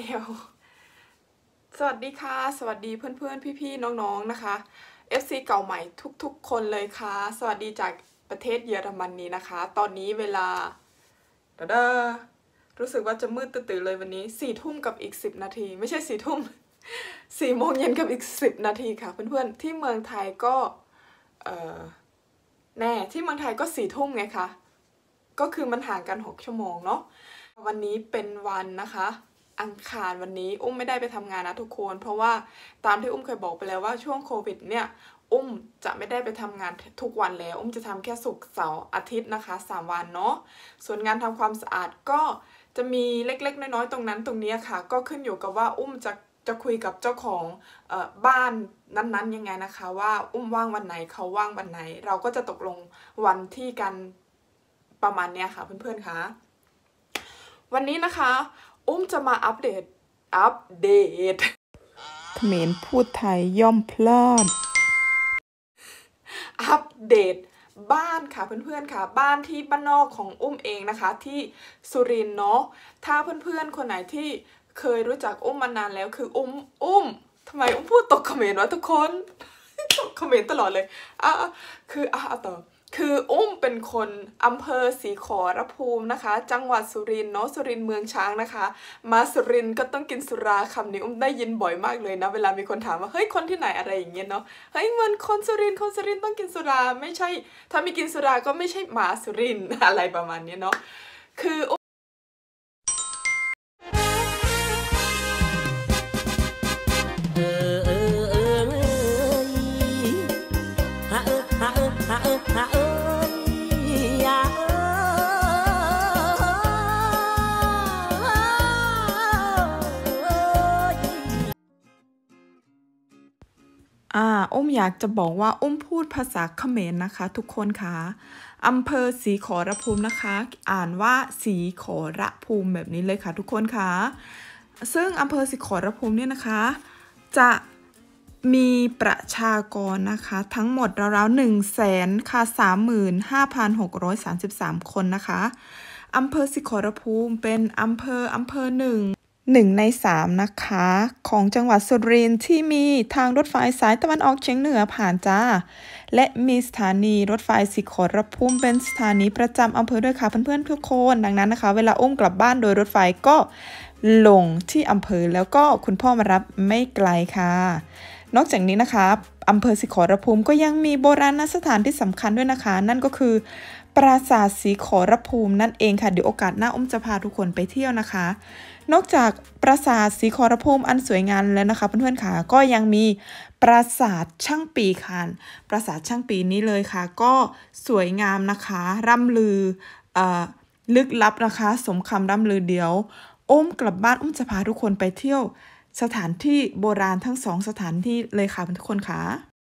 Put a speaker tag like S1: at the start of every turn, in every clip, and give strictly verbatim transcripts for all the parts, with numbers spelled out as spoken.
S1: แล้วสวัสดีค่ะสวัสดีเพื่อนๆพี่ๆน้องๆนะคะ เอฟ ซี เก่าใหม่ทุกๆคนเลยค่ะสวัสดีจากประเทศเยอรมนีนะคะ ตอนนี้เวลาดาดารู้สึกว่าจะมืดตื่นๆเลยวันนี้สี่ทุ่มกับอีกสิบนาทีไม่ใช่สี่ทุ่มสี่โมงเย็นกับอีกสิบนาทีค่ะเพื่อนๆที่เมืองไทยก็เออแน่ที่เมืองไทยก็สี่ทุ่มไงคะก็คือมันห่างกันหกชั่วโมงเนาะวันนี้เป็นวันนะคะอังคารวันนี้อุ้มไม่ได้ไปทำงานนะทุกคนเพราะว่าตามที่อุ้มเคยบอกไปแล้วว่าช่วงโควิดเนี่ยอุ้มจะไม่ได้ไปทำงานทุกวันแล้วอุ้มจะทำแค่ศุกร์เสาร์อาทิตย์นะคะสามวันเนาะส่วนงานทำความสะอาดก็จะมีเล็กๆน้อยๆตรงนั้นตรงนี้ค่ะก็ขึ้นอยู่กับว่าอุ้มจะจะคุยกับเจ้าของเอ่อบ้านนั้นๆยังไงนะคะว่าอุ้มว่างวันไหนเขาว่างวันไหนเราก็จะตกลงวันที่กันประมาณเนี้ยค่ะเพื่อนๆคะวันนี้นะคะอุ้มจะมาอัปเดต อัปเดตเขมรพูดไทยย่อมพลาด อัปเดตบ้านค่ะเพื่อนๆค่ะบ้านที่บ้านนอกของอุ้มเองนะคะที่สุรินทร์เนาะถ้าเพื่อนๆคนไหนที่เคยรู้จักอุ้มมานานแล้วคืออุ้มอุ้มทำไมอุ้มพูดตกเขมรวะทุกคน ตกเขมรตลอดเลยอ่ะคืออ่ะต่อคืออุ้มเป็นคนอำเภอศรีขอรภูมินะคะจังหวัดสุรินทร์เนาะสุรินทร์เมืองช้างนะคะมาสุรินทร์ก็ต้องกินสุราคำนี้อุ้มได้ยินบ่อยมากเลยนะเวลามีคนถามว่าเฮ้ยคนที่ไหนอะไรอย่างเงี้ยเนาะเฮ้ยเหมือนคนสุรินทร์คนสุรินทร์ต้องกินสุราไม่ใช่ถ้าไม่กินสุราก็ไม่ใช่หมาสุรินทร์อะไรประมาณนี้เนาะคืออ่าอุ้มอยากจะบอกว่าอุ้มพูดภาษาเขมรนะคะทุกคนค่ะอำเภอศรีขอรภูมินะคะอ่านว่าศรีขอรภูมิแบบนี้เลยค่ะทุกคนค่ะซึ่งอำเภอศรีขอรภูมิเนี่ยนะคะจะมีประชากรนะคะทั้งหมดราวๆหนึ่งแสนค่ะสามหมื่นห้าพันหกร้อยสามสิบสามคนนะคะอำเภอศรีขอรภูมิเป็นอำเภออำเภอหนึ่งหนึ่งในสามนะคะของจังหวัดสุรินทร์ที่มีทางรถไฟสายตะวันออกเฉียงเหนือผ่านจ้าและมีสถานีรถไฟศรีขอรภูมิเป็นสถานีประจำอำเภอด้วยค่ะเพื่อนๆทุกคนดังนั้นนะคะเวลาอุ้มกลับบ้านโดยรถไฟก็ลงที่อำเภอแล้วก็คุณพ่อมารับไม่ไกลค่ะนอกจากนี้นะคะอำเภอศรีขอรภูมิก็ยังมีโบราณสถานที่สำคัญด้วยนะคะนั่นก็คือปราสาทศรีขอรภูมินั่นเองค่ะเดี๋ยวโอกาสหน้าอุ้มจะพาทุกคนไปเที่ยวนะคะนอกจากปราสาทศรีขอรภูมิอันสวยงามแล้วนะคะเพื่อนๆค่ะก็ยังมีปราสาทช่างปีค่ะปราสาทช่างปีนี้เลยค่ะก็สวยงามนะคะร่ำลือเอ่อลึกลับนะคะสมคำร่ำลือเดียวอุ้มกลับบ้านอุ้มจะพาทุกคนไปเที่ยวสถานที่โบราณทั้งสองสถานที่เลยค่ะทุกคนค่ะ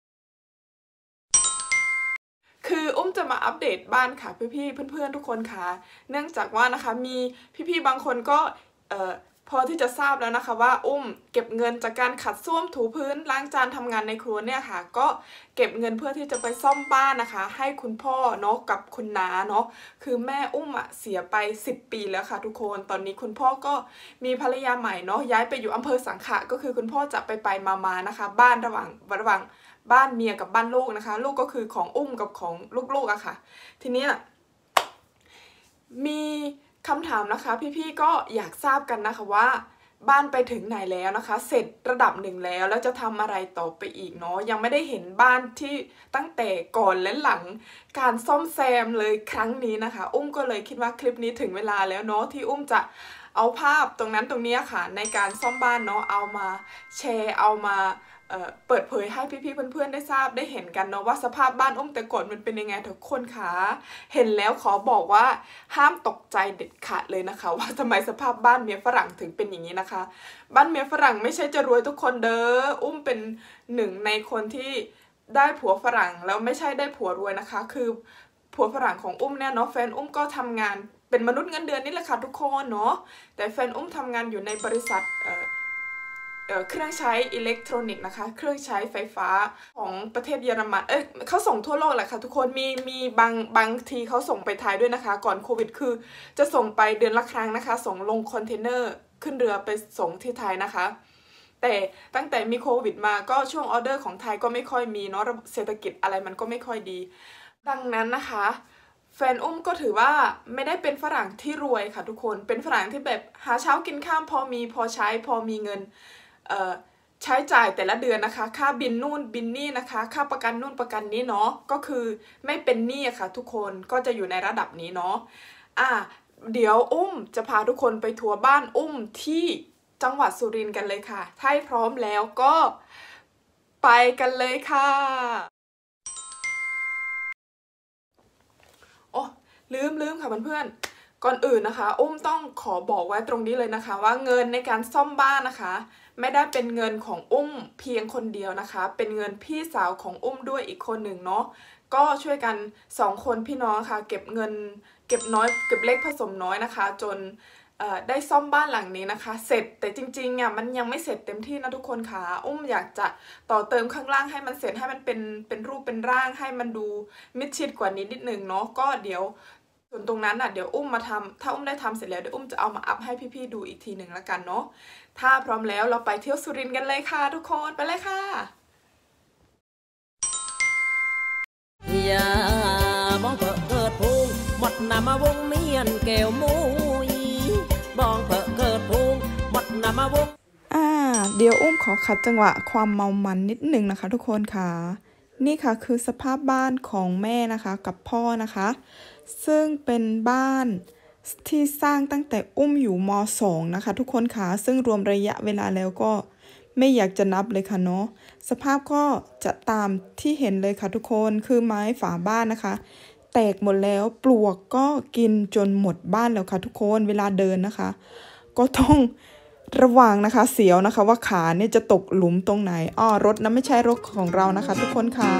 S1: คืออุ้มจะมาอัปเดตบ้านค่ะพี่ๆเพื่อนๆทุกคนค่ะเนื่องจากว่านะคะมีพี่ๆบางคนก็เอ่อพอที่จะทราบแล้วนะคะว่าอุ้มเก็บเงินจากการขัดส้วมถูพื้นล้างจานทำงานในครัวเนี่ยค่ะก็เก็บเงินเพื่อที่จะไปซ่อมบ้านนะคะให้คุณพ่อเนาะกับคุณน้าเนาะคือแม่อุ้มอะเสียไปสิบปีแล้วค่ะทุกคนตอนนี้คุณพ่อก็มีภรรยาใหม่เนาะย้ายไปอยู่อำเภอสังขะก็คือคุณพ่อจะไปไปมาๆนะคะบ้านระหว่างระหว่างบ้านเมียกับบ้านลูกนะคะลูกก็คือของอุ้มกับของลูกๆอะค่ะทีเนี้ยมีคำถามนะคะพี่ๆก็อยากทราบกันนะคะว่าบ้านไปถึงไหนแล้วนะคะเสร็จระดับหนึ่งแล้วแล้วจะทำอะไรต่อไปอีกเนาะยังไม่ได้เห็นบ้านที่ตั้งแต่ก่อนและหลังการซ่อมแซมเลยครั้งนี้นะคะอุ้มก็เลยคิดว่าคลิปนี้ถึงเวลาแล้วเนาะที่อุ้มจะเอาภาพตรงนั้นตรงนี้ค่ะในการซ่อมบ้านเนาะเอามาแชร์เอามาเอ่อเปิดเผยให้พี่ๆเพื่อนๆได้ทราบได้เห็นกันเนาะว่าสภาพบ้านอุ้มแต่ก่อนมันเป็นยังไงทุกคนคะเห็นแล้วขอบอกว่าห้ามตกใจเด็ดขาดเลยนะคะว่าทำไมสภาพบ้านเมียฝรั่งถึงเป็นอย่างนี้นะคะบ้านเมียฝรั่งไม่ใช่จะรวยทุกคนเด้ออุ้มเป็นหนึ่งในคนที่ได้ผัวฝรั่งแล้วไม่ใช่ได้ผัวรวยนะคะคือผัวฝรั่งของอุ้มเนี่ยเนาะแฟนอุ้มก็ทำงานเป็นมนุษย์เงินเดือนนี่แหละค่ะทุกคนเนาะแต่แฟนอุ้มทำงานอยู่ในบริษัทเอ่อเครื่องใช้อิเล็กทรอนิกส์นะคะเครื่องใช้ไฟฟ้าของประเทศเยอรมันเอ้ยเขาส่งทั่วโลกแหละค่ะทุกคนมีมีบางบางทีเขาส่งไปไทยด้วยนะคะก่อนโควิดคือจะส่งไปเดือนละครั้งนะคะส่งลงคอนเทนเนอร์ขึ้นเรือไปส่งที่ไทยนะคะแต่ตั้งแต่มีโควิดมาก็ช่วงออเดอร์ของไทยก็ไม่ค่อยมีเนาะระบบเศรษฐกิจอะไรมันก็ไม่ค่อยดีดังนั้นนะคะแฟนอุ้มก็ถือว่าไม่ได้เป็นฝรั่งที่รวยค่ะทุกคนเป็นฝรั่งที่แบบหาเช้ากินข้ามพอมีพอใช้พอมีเงินเอ่อใช้จ่ายแต่ละเดือนนะคะค่าบินนู่นบินนี่นะคะค่าประกันนู่นประกันนี้เนาะก็คือไม่เป็นหนี้ค่ะทุกคนก็จะอยู่ในระดับนี้เนาะอ่ะเดี๋ยวอุ้มจะพาทุกคนไปทัวร์บ้านอุ้มที่จังหวัดสุรินทร์กันเลยค่ะถ้าพร้อมแล้วก็ไปกันเลยค่ะโอ้ลืมลืมค่ะเพื่อนๆก่อนอื่นนะคะอุ้มต้องขอบอกไว้ตรงนี้เลยนะคะว่าเงินในการซ่อมบ้านนะคะไม่ได้เป็นเงินของอุ้มเพียงคนเดียวนะคะเป็นเงินพี่สาวของอุ้มด้วยอีกคนหนึ่งเนาะก็ช่วยกันสองคนพี่น้องค่ะเก็บเงินเก็บน้อยเก็บเล็กผสมน้อยนะคะจนได้ซ่อมบ้านหลังนี้นะคะเสร็จแต่จริงๆอ่ะมันยังไม่เสร็จเต็มที่นะทุกคนค่ะอุ้มอยากจะต่อเติมข้างล่างให้มันเสร็จให้มันเป็นเป็นรูปเป็นร่างให้มันดูมิดชิดกว่านี้นิดนึงเนาะก็เดี๋ยวส่วนตรงนั้นอ่ะเดี๋ยวอุ้มมาทำถ้าอุ้มได้ทำเสร็จแล้วเดี๋ยวอุ้มจะเอามาอัพให้พี่ๆดูอีกทีหนึ่งละกันเนาะถ้าพร้อมแล้วเราไปเที่ยวสุรินทร์กันเลยค่ะทุกคนไปเลยค่ะ
S2: อย่ามองเปิดเกิดพุงหมดนามาวงเมียนแก้วมุยมองเปิดเกิดพุงหมดนามาวง
S1: อ่าเดี๋ยวอุ้มขอขัดจังหวะความเมามันนิดหนึ่งนะคะทุกคนค่ะนี่ค่ะคือสภาพบ้านของแม่นะคะกับพ่อนะคะซึ่งเป็นบ้านที่สร้างตั้งแต่อุ้มอยู่ม.สอง นะคะทุกคนค่ะซึ่งรวมระยะเวลาแล้วก็ไม่อยากจะนับเลยค่ะเนาะสภาพก็จะตามที่เห็นเลยค่ะทุกคนคือไม้ฝาบ้านนะคะแตกหมดแล้วปลวกก็กินจนหมดบ้านแล้วค่ะทุกคนเวลาเดินนะคะก็ต้องระวังนะคะเสียวนะคะว่าขาเนี่ยจะตกหลุมตรงไหนอ้อรถนะไม่ใช่รถของเรานะคะทุกคนค่ะ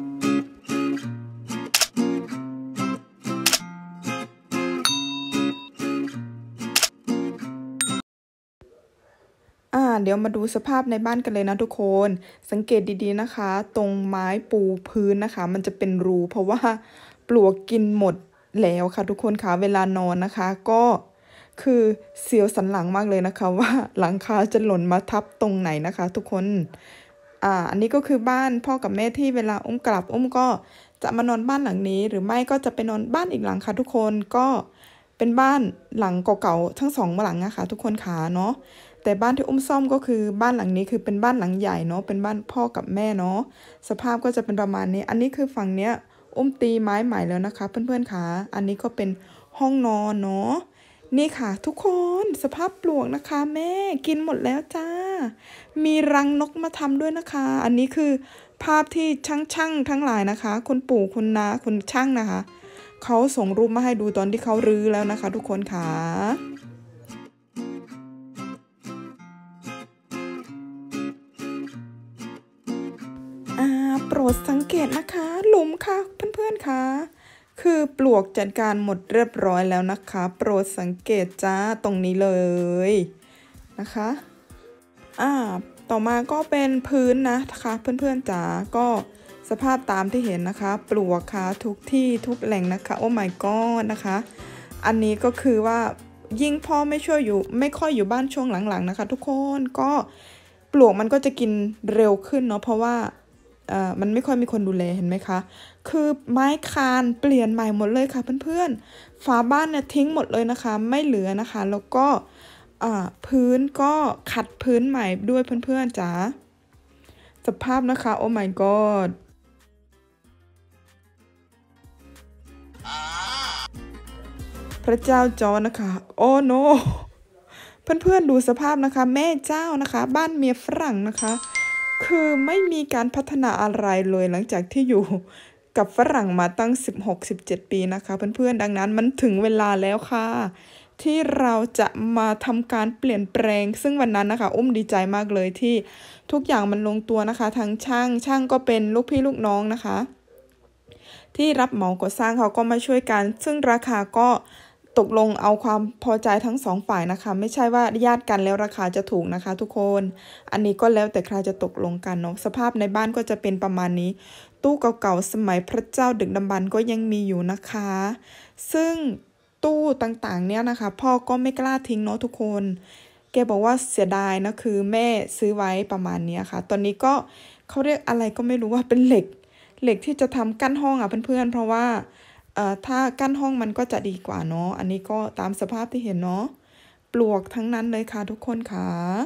S1: อ่าเดี๋ยวมาดูสภาพในบ้านกันเลยนะทุกคนสังเกตดีๆนะคะตรงไม้ปูพื้นนะคะมันจะเป็นรูเพราะว่าปลวกกินหมดแล้วค่ะทุกคนค่ะเวลานอนนะคะก็คือเสียวสันหลังมากเลยนะคะว่าหลังคาจะหล่นมาทับตรงไหนนะคะทุกคนอ่าอันนี้ก็คือบ้านพ่อกับแม่ที่เวลาอุ้มกลับอุ้มก็จะมานอนบ้านหลังนี้หรือไม่ก็จะไปนอนบ้านอีกหลังค่ะทุกคนก็เป็นบ้านหลังเก่าๆทั้งสองหลังนะคะทุกคนค่ะเนาะแต่บ้านที่อุ้มซ่อมก็คือบ้านหลังนี้คือเป็นบ้านหลังใหญ่เนาะเป็นบ้านพ่อกับแม่เนาะสภาพก็จะเป็นประมาณนี้อันนี้คือฝั่งเนี้ยอุ้มตีไม้ใหม่แล้วนะคะเพื่อนๆค่ะอันนี้ก็เป็นห้องนอนเนาะนี่ค่ะทุกคนสภาพปลวกนะคะแม่กินหมดแล้วจ้ามีรังนกมาทำด้วยนะคะอันนี้คือภาพที่ช่างๆทั้งหลายนะคะคุณปู่คุณน้าคุณช่างนะคะเขาส่งรูปมาให้ดูตอนที่เขารื้อแล้วนะคะทุกคนค่ะโปรดสังเกตนะคะหลุมค่ะเพื่อนๆค่ะคือปลวกจัดการหมดเรียบร้อยแล้วนะคะโปรดสังเกตจ้าตรงนี้เลยนะคะอ่าต่อมาก็เป็นพื้นนะคะเพื่อนๆจ๋าก็สภาพตามที่เห็นนะคะปลวกค่ะทุกที่ทุกแหล่งนะคะโอ้ my god นะคะอันนี้ก็คือว่ายิ่งพ่อไม่ช่วยอยู่ไม่ค่อยอยู่บ้านช่วงหลังๆนะคะทุกคนก็ปลวกมันก็จะกินเร็วขึ้นเนาะเพราะว่าอ่ามันไม่ค่อยมีคนดูแลเห็นไหมคะคือไม้คานเปลี่ยนใหม่หมดเลยค่ะเพื่อนๆฝาบ้านเนี่ยทิ้งหมดเลยนะคะไม่เหลือนะคะแล้วก็อ่าพื้นก็ขัดพื้นใหม่ด้วยเพื่อนๆจ๋าสภาพนะคะโอ้ my god พระเจ้าจอนะคะโอ้ no เพื่อนๆดูสภาพนะคะแม่เจ้านะคะบ้านเมียฝรั่งนะคะคือไม่มีการพัฒนาอะไรเลยหลังจากที่อยู่กับฝรั่งมาตั้ง สิบหก สิบเจ็ด ปีนะคะเพื่อนๆดังนั้นมันถึงเวลาแล้วค่ะที่เราจะมาทำการเปลี่ยนแปลงซึ่งวันนั้นนะคะอุ้มดีใจมากเลยที่ทุกอย่างมันลงตัวนะคะทั้งช่างช่างก็เป็นลูกพี่ลูกน้องนะคะที่รับเหมาก่อสร้างเขาก็มาช่วยกันซึ่งราคาก็ตกลงเอาความพอใจทั้งสองฝ่ายนะคะไม่ใช่ว่าญาติกันแล้วราคาจะถูกนะคะทุกคนอันนี้ก็แล้วแต่ใครจะตกลงกันเนาะสภาพในบ้านก็จะเป็นประมาณนี้ตู้เก่าๆสมัยพระเจ้าดึกดำบรรพ์ก็ยังมีอยู่นะคะซึ่งตู้ต่างๆเนี่ยนะคะพ่อก็ไม่กล้าทิ้งเนาะทุกคนแกบอกว่าเสียดายนะคือแม่ซื้อไว้ประมาณนี้ค่ะตอนนี้ก็เขาเรียกอะไรก็ไม่รู้ว่าเป็นเหล็กเหล็กที่จะทำกั้นห้องอ่ะเพื่อนๆเพราะว่าเอ่อถ้ากั้นห้องมันก็จะดีกว่าเนาะอันนี้ก็ตามสภาพที่เห็นเนาะปลวกทั้งนั้นเลยค่ะทุกคนค่ะ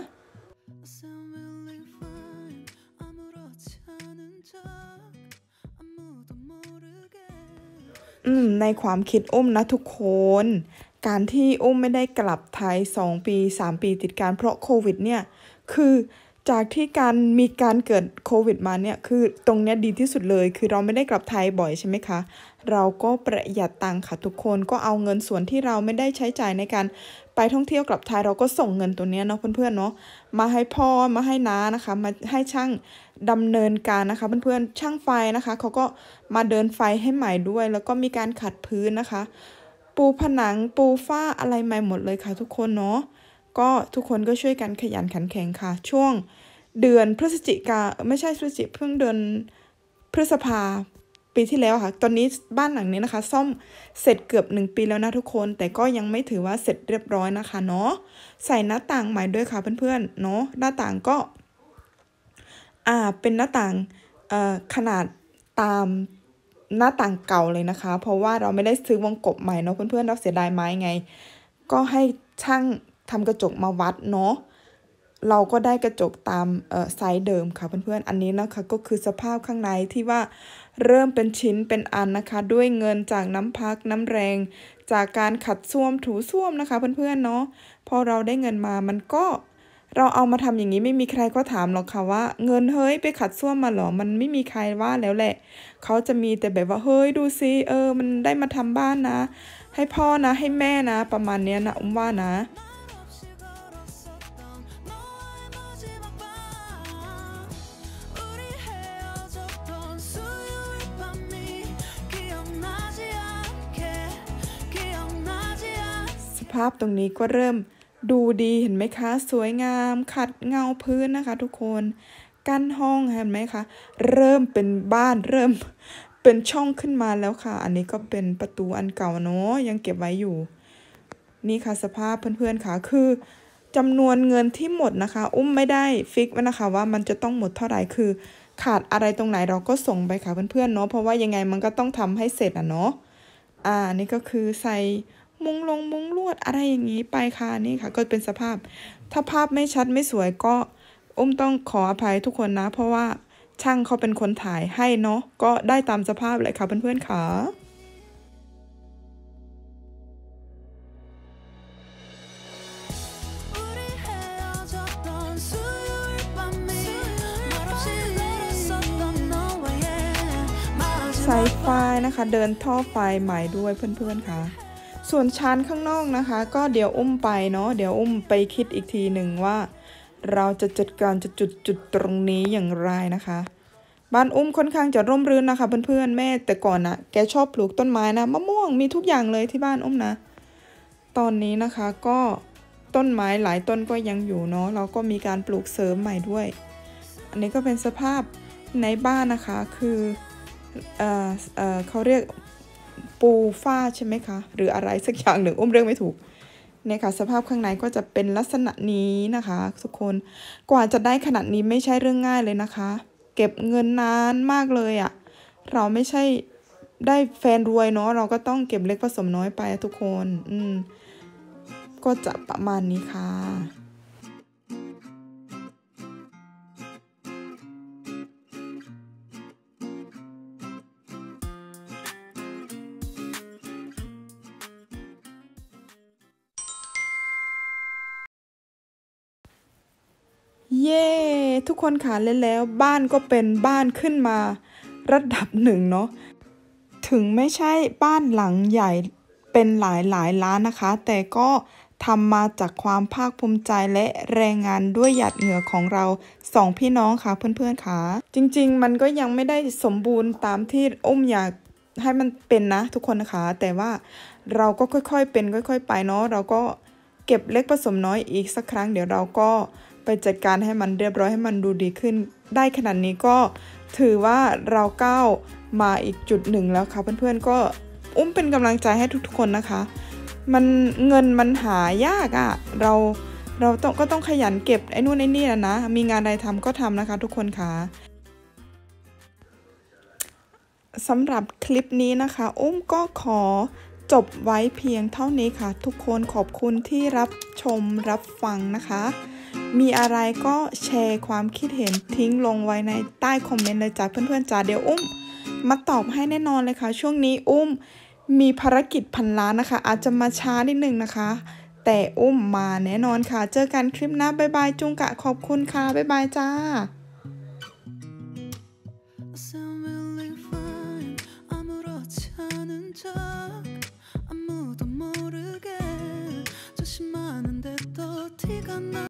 S1: อืมในความคิดอุ้มนะทุกคนการที่อุ้มไม่ได้กลับไทยสองปีสามปีติดกันเพราะโควิดเนี่ยคือจากที่การมีการเกิดโควิดมาเนี่ยคือตรงเนี้ยดีที่สุดเลยคือเราไม่ได้กลับไทยบ่อยใช่ไหมคะเราก็ประหยัดตังค์ค่ะทุกคนก็เอาเงินส่วนที่เราไม่ได้ใช้จ่ายในการไปท่องเที่ยวกลับไทยเราก็ส่งเงินตัวเนี้ยเนาะเพื่อนๆเนาะมาให้พ่อมาให้น้านะคะมาให้ช่างดำเนินการนะคะเพื่อนๆช่างไฟนะคะเขาก็มาเดินไฟให้ใหม่ด้วยแล้วก็มีการขัดพื้นนะคะปูผนังปูฝ้าอะไรใหม่หมดเลยค่ะทุกคนเนาะก็ทุกคนก็ช่วยกันขยันขันแข็งค่ะช่วงเดือนพฤศจิกาไม่ใช่พฤศจิกเพิ่งเดือนพฤษภาปีที่แล้วค่ะตอนนี้บ้านหลังนี้นะคะซ่อมเสร็จเกือบหนึ่งปีแล้วนะทุกคนแต่ก็ยังไม่ถือว่าเสร็จเรียบร้อยนะคะเนาะใส่หน้าต่างใหม่ด้วยค่ะเพื่อนๆเนาะหน้าต่างก็อ่าเป็นหน้าต่างเอ่อขนาดตามหน้าต่างเก่าเลยนะคะเพราะว่าเราไม่ได้ซื้อวงกบใหม่เนาะเพื่อนๆเราเสียดายไม้ไงก็ให้ช่างทำกระจกมาวัดเนาะเราก็ได้กระจกตามเอ่อไซส์เดิมค่ะเพื่อนๆอันนี้นะคะก็คือสภาพข้างในที่ว่าเริ่มเป็นชิ้นเป็นอันนะคะด้วยเงินจากน้ำพักน้ำแรงจากการขัดส้วมถูส้วมนะคะเพื่อนๆเนาะพอเราได้เงินมามันก็เราเอามาทำอย่างนี้ไม่มีใครก็ถามหรอกค่ะว่าเงินเฮ้ยไปขัดส้วมมาหรอมันไม่มีใครว่าแล้วแหละเขาจะมีแต่แบบว่าเฮ้ยดูซิเออมันได้มาทำบ้านนะให้พ่อนะให้แม่นะประมาณเนี้ยนะอุ้มว่านะภาพตรงนี้ก็เริ่มดูดีเห็นไหมคะสวยงามขัดเงาพื้นนะคะทุกคนกั้นห้องเห็นไหมคะเริ่มเป็นบ้านเริ่มเป็นช่องขึ้นมาแล้วค่ะอันนี้ก็เป็นประตูอันเก่าเนาะยังเก็บไว้อยู่นี่ค่ะสภาพเพื่อนๆค่ะคือจำนวนเงินที่หมดนะคะอุ้มไม่ได้ฟิกไว้นะคะว่ามันจะต้องหมดเท่าไหร่คือขาดอะไรตรงไหนเราก็ส่งไปค่ะเพื่อนๆเนาะเพราะว่ายังไงมันก็ต้องทำให้เสร็จอ่ะเนาะอ่านี่ก็คือใส่มุงลงมุงลวดอะไรอย่างนี้ไปค่ะนี่ค่ะก็เป็นสภาพถ้าภาพไม่ชัดไม่สวยก็อุ้มต้องขออภัยทุกคนนะเพราะว่าช่างเขาเป็นคนถ่ายให้เนาะก็ได้ตามสภาพเลยค่ะเพื่อนๆค่ะสายไฟนะคะเดินท่อไฟใหม่ด้วยเพื่อนๆค่ะส่วนชั้นข้างนอกนะคะก็เดี๋ยวอุ้มไปเนาะเดี๋ยวอุ้มไปคิดอีกทีหนึ่งว่าเราจะจัดการจะจุดจุดตรงนี้อย่างไรนะคะบ้านอุ้มค่อนข้างจะร่มรื่นนะคะเพื่อนๆแม่แต่ก่อนนะแกชอบปลูกต้นไม้นะมะม่วงมีทุกอย่างเลยที่บ้านอุ้มนะตอนนี้นะคะก็ต้นไม้หลายต้นก็ยังอยู่เนาะเราก็มีการปลูกเสริมใหม่ด้วยอันนี้ก็เป็นสภาพในบ้านนะคะคือเอ่อเอ่อเขาเรียกปูฝ้าใช่ไหมคะหรืออะไรสักอย่างหนึ่งอุ้มเรียกไม่ถูกเนี่ยค่ะสภาพข้างในก็จะเป็นลักษณะนี้นะคะทุกคนกว่าจะได้ขนาดนี้ไม่ใช่เรื่องง่ายเลยนะคะเก็บเงินนานมากเลยอะ่ะเราไม่ใช่ได้แฟนรวยเนาะเราก็ต้องเก็บเล็กผสมน้อยไปทุกคนอืมก็จะประมาณนี้ค่ะเย้ทุกคนค่ะเล่นแล้วบ้านก็เป็นบ้านขึ้นมาระดับหนึ่งเนาะถึงไม่ใช่บ้านหลังใหญ่เป็นหลายหลายล้านนะคะแต่ก็ทำมาจากความภาคภูมิใจและแรงงานด้วยหยาดเหงื่อของเราสองพี่น้องค่ะเพื่อนๆค่ะจริงๆมันก็ยังไม่ได้สมบูรณ์ตามที่อุ้มอยากให้มันเป็นนะทุกคนนะคะแต่ว่าเราก็ค่อยๆเป็นค่อยๆไปเนาะเราก็เก็บเล็กผสมน้อยอีกสักครั้งเดี๋ยวเราก็ไปจัดการให้มันเรียบร้อยให้มันดูดีขึ้นได้ขนาดนี้ก็ถือว่าเราก้าวมาอีกจุดหนึ่งแล้วค่ะเพื่อนๆก็อุ้มเป็นกำลังใจให้ทุกๆคนนะคะมันเงินมันหายากอะ่ะเราเราต้องก็ต้องขยันเก็บไอ้นู่นไอ้นี่แหละนะมีงานอะไรทำก็ทำนะคะทุกคนค่ะสำหรับคลิปนี้นะคะอุ้มก็ขอจบไว้เพียงเท่านี้ค่ะทุกคนขอบคุณที่รับชมรับฟังนะคะมีอะไรก็แชร์ความคิดเห็นทิ้งลงไว้ในใต้คอมเมนต์เลยจ้ะเพื่อนๆจ้าเดี๋ยวอุ้มมาตอบให้แน่นอนเลยค่ะช่วงนี้อุ้มมีภารกิจพันล้านนะคะอาจจะมาช้านิดนึงนะคะแต่อุ้มมาแน่นอนค่ะเจอกันคลิปหน้าบ๊ายบายจุงกะขอบคุณค่ะบ๊ายบายจ้า
S3: 아무렇지 않은 척